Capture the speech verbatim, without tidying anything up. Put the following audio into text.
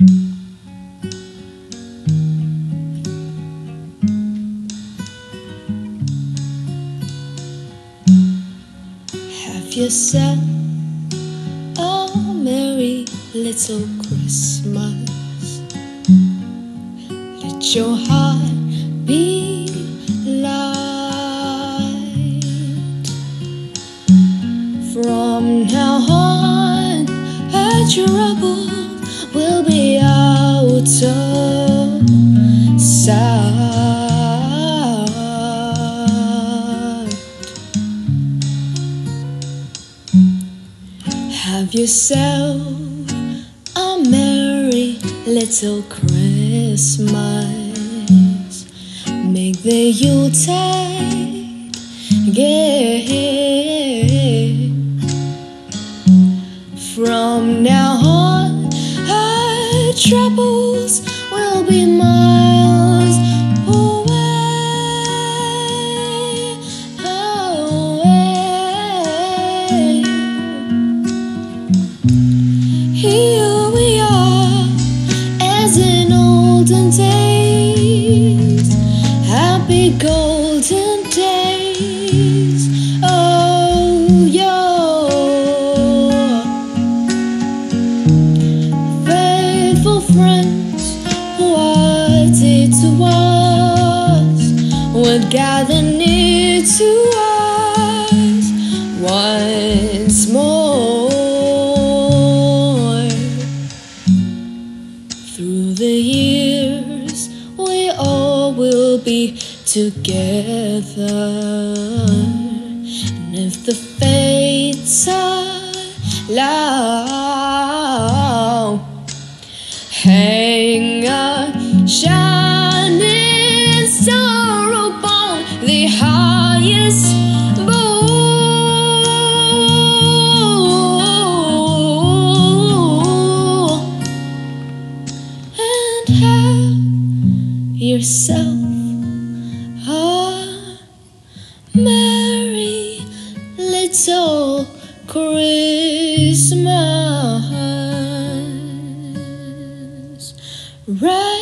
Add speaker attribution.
Speaker 1: Have yourself a merry little Christmas. Let your heart be light. From now on, our trouble will be out of sight. Have yourself a merry little Christmas. Make the Yuletide gay. From now on, our troubles will be miles away, away. Here we are, as in olden days, happy golden days. Oh, yore, faithful friends who are dear to us would gather near to us once more. Through the years, we all will be together. And if the fates allow, hang a shining star upon the highest bough, and have yourself a merry little Christmas. Right.